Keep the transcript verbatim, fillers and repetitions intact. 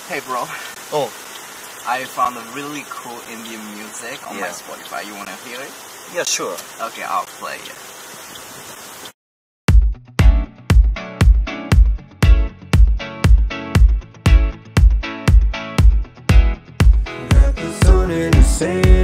Hey bro, Oh, I found a really cool Indian music on my Yeah. Spotify. You wanna hear it? yeah, sure. Okay, I'll play it. Got the sun in the sand.